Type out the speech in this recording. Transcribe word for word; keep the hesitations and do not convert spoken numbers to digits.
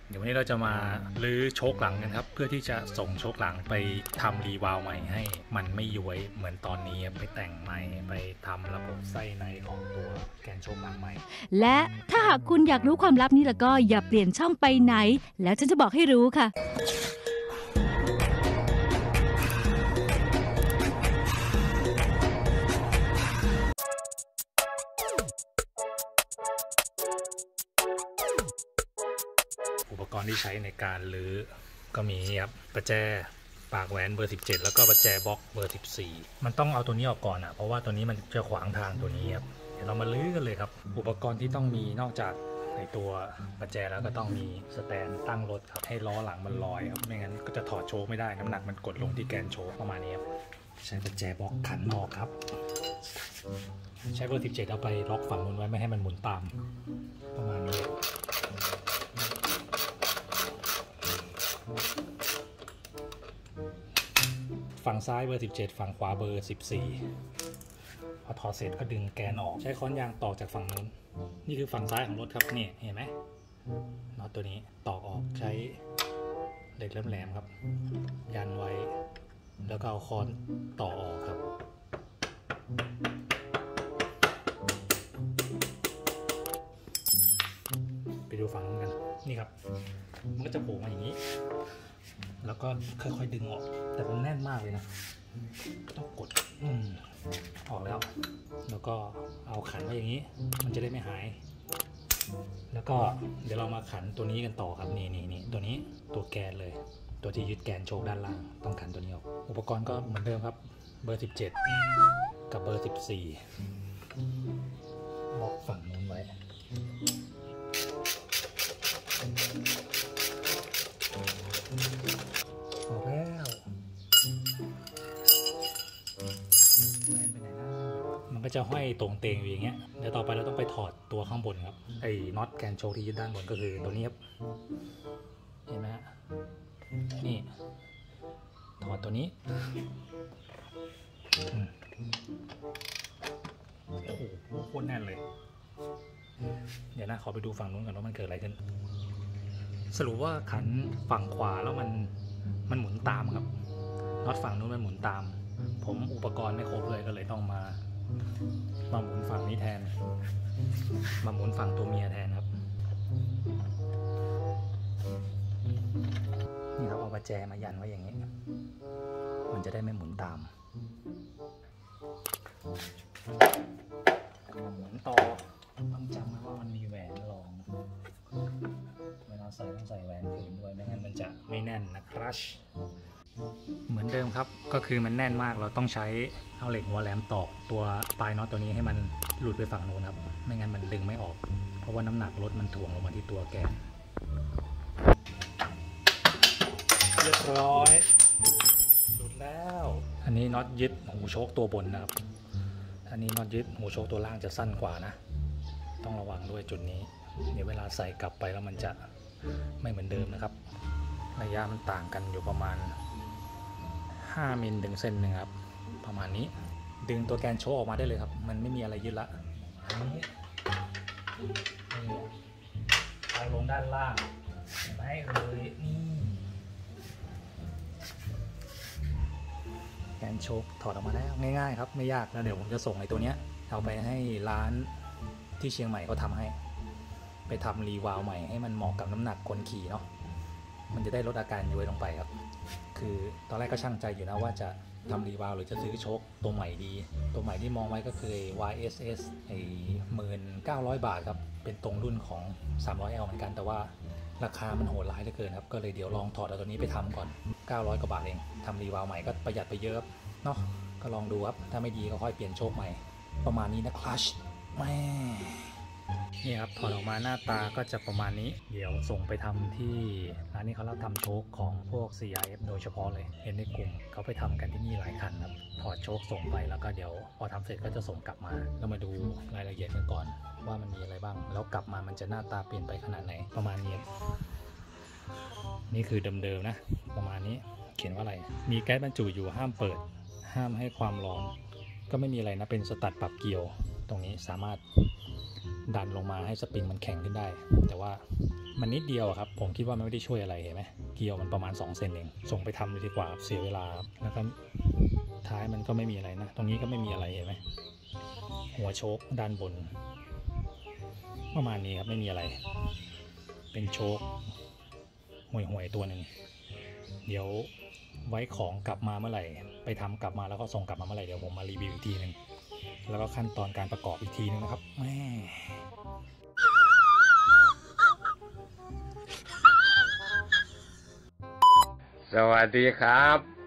เดี๋ยววันนี้เราจะมาลื้อโชคหลังกันครับเพื่อที่จะส่งโชคหลังไปทำรีวาล์วใหม่ให้มันไม่ย้วยเหมือนตอนนี้ไปแต่งใหม่ไปทำระบบไส้ในของตัวแกนโชคหลังใหม่และถ้าหากคุณอยากรู้ความลับนี้แล้วก็อย่าเปลี่ยนช่องไปไหนแล้วฉันจะบอกให้รู้ค่ะอุปกรณ์ที่ใช้ในการลื้อก็มีครับประแจปากแหวนเบอร์สิบเจ็ดแล้วก็ประแจบล็อกเบอร์สิบสี่มันต้องเอาตัวนี้ออกก่อนอ่ะเพราะว่าตัวนี้มันจะขวางทางตัวนี้ครับเดี๋ยวเรามาลื้อกันเลยครับอุปกรณ์ที่ต้องมีนอกจากในตัวประแจแล้วก็ต้องมีสแตนตั้งรถครับให้ล้อหลังมันลอยครับไม่งั้นก็จะถอดโชคไม่ได้น้ำหนักมันกดลงที่แกนโชคประมาณนี้ครับใช้ประแจบล็อกขันออกครับใช้เบอร์สิบเจ็ดเอาไปล็อกฝั่งนู้นไว้ไม่ให้มันหมุนตามประมาณนี้ฝั่งซ้ายเบอร์สิบเจ็ดฝั่งขวาเบอร์สิบสี่พอถอดเสร็จก็ดึงแกนออกใช้ค้อนยางตอกจากฝั่งนู้นนี่คือฝั่งซ้ายของรถครับนี่เห็นไหมน็อตตัวนี้ตอกออกใช้เหล็กแหลมๆครับยันไว้แล้วก็เอาค้อนต่อออกครับไปดูฝั่งนู้นกันนี่ครับมันก็จะโผล่มาอย่างนี้แล้วก็ค่อยๆดึงออกแต่มันแน่นมากเลยนะต้องกดอืมออกแล้วแล้วก็เอาขันไว้อย่างนี้มันจะได้ไม่หายแล้วก็เดี๋ยวเรามาขันตัวนี้กันต่อครับนี่นี่นี่ตัวนี้ตัวแกนเลยตัวที่ยึดแกนโชคด้านล่างต้องขันตัวนี้ออกอุปกรณ์ก็เหมือนเดิมครับเบอร์สิบเจ็ดกับเบอร์สิบสี่บล็อกฝั่งนู้นไว้ออกแล้วมันก็จะห้อยตรงเตงอยู่อย่างเงี้ยเดี๋ยวต่อไปเราต้องไปถอดตัวข้างบนครับไอ้น็อตแกนโชคที่ยึดด้านบนก็คือตัวนี้ครับเห็นไหมฮะนี่ถอดตัวนี้โอ้โหโคตรแน่นเลยเดี๋ยวนะขอไปดูฝั่งนู้นก่อนว่ามันเกิดอะไรขึ้นสรุปว่าขันฝั่งขวาแล้วมันมันหมุนตามครับน็อตฝั่งนู้นมันหมุนตามผมอุปกรณ์ไม่ครบเลยก็เลยต้องมามาหมุนฝั่งนี้แทนมาหมุนฝั่งตัวเมียแทนครับนี่ครับเอาประแจมายันไว้อย่างนี้มันจะได้ไม่หมุนตามมาหมุนต่อต้องจำไว้ว่ามันมีแหวนรองเวลาใส่ต้องใส่แหวนคืนด้วยไม่งั้นมันจะไม่แน่นนะครับเหมือนเดิมครับก็คือมันแน่นมากเราต้องใช้เอาเหล็กหัวแหลมตอกตัวปลายน็อตตัวนี้ให้มันหลุดไปฝั่งโน้นครับไม่งั้นมันดึงไม่ออกเพราะว่าน้ำหนักรถมันถ่วงลงมาที่ตัวแกนเรียบร้อยหลุดแล้วอันนี้น็อตยึดหูโชคตัวบนนะครับอันนี้น็อตยึดหูโชคตัวล่างจะสั้นกว่านะต้องระวังด้วยจุดนี้เดี๋ยวเวลาใส่กลับไปแล้วมันจะไม่เหมือนเดิมนะครับระยะมันต่างกันอยู่ประมาณห้ามิลถึงเซนหนึ่งครับประมาณนี้ดึงตัวแกนโชคออกมาได้เลยครับมันไม่มีอะไรยึดละอันนี้เอาลงด้านล่างเห็นไหมเลยนี่แกนโชคถอดออกมาแล้วง่ายๆครับไม่ยากแล้วเดี๋ยวผมจะส่งไอ้ตัวเนี้ยเอาไปให้ร้านที่เชียงใหม่เขาทำให้ไปทำรีวาล์วใหม่ให้มันเหมาะกับน้ำหนักคนขี่เนาะมันจะได้ลดอาการย้วยลงไปครับคือตอนแรกก็ช่างใจอยู่นะว่าจะทำรีวาล์วหรือจะซื้อโชคตัวใหม่ดีตัวใหม่ที่มองไว้ก็คือ วาย เอส เอส ไอ้หมื่นเก้าร้อยบาทครับเป็นตรงรุ่นของ สามร้อย แอล เหมือนกันแต่ว่าราคามันโหดร้ายเหลือเกินครับก็เลยเดี๋ยวลองถอดเอาตัวนี้ไปทำก่อนเก้าร้อยกว่าบาทเองทำรีวาล์วใหม่ก็ประหยัดไปเยอะเนาะก็ลองดูครับถ้าไม่ดีก็ค่อยเปลี่ยนโชคใหม่ประมาณนี้นะครับแม่นี่ครับถอดออกมาหน้าตาก็จะประมาณนี้เดี๋ยวส่งไปทำที่ร้านนี้เขารับทำโชคของพวก ซี อาร์ เอฟ โดยเฉพาะเลยเห็นในกลุ่มเขาไปทำกันที่นี่หลายคันครับถอดโชคส่งไปแล้วก็เดี๋ยวพอทำเสร็จก็จะส่งกลับมาแล้วมาดูรายละเอียดกันก่อนว่ามันมีอะไรบ้างแล้วกลับมามันจะหน้าตาเปลี่ยนไปขนาดไหนประมาณนี้นี่คือเดิมๆนะประมาณนี้เขียนว่าอะไรมีแก๊สบรรจุอยู่ห้ามเปิดห้ามให้ความร้อนก็ไม่มีอะไรนะเป็นสตัดปรับเกียวตรงนี้สามารถดันลงมาให้สปริงมันแข็งขึ้นได้แต่ว่ามันนิดเดียวครับผมคิดว่ามันไม่ได้ช่วยอะไรเห็นไหมเกลียวมันประมาณสองเซนเองส่งไปทำเลยดีกว่าเสียเวลาแล้วก็ท้ายมันก็ไม่มีอะไรนะตรงนี้ก็ไม่มีอะไรเห็นไหมหัวโชคด้านบนประมาณนี้ครับไม่มีอะไรเป็นโชคห่วยๆตัวหนึ่งเดี๋ยวไว้ของกลับมาเมื่อไหร่ไปทำกลับมาแล้วก็ส่งกลับมาเมื่อไหร่เดี๋ยวผมมารีวิวอีกทีนึงแล้วก็ขั้นตอนการประกอบอีกทีนึงนะครับแม่สวัสดีครับ